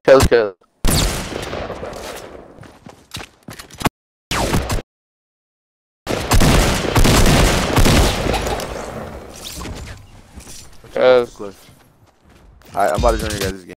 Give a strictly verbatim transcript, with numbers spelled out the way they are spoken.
Cuz, cuz. Cuz. Alright, I'm about to join you guys' game.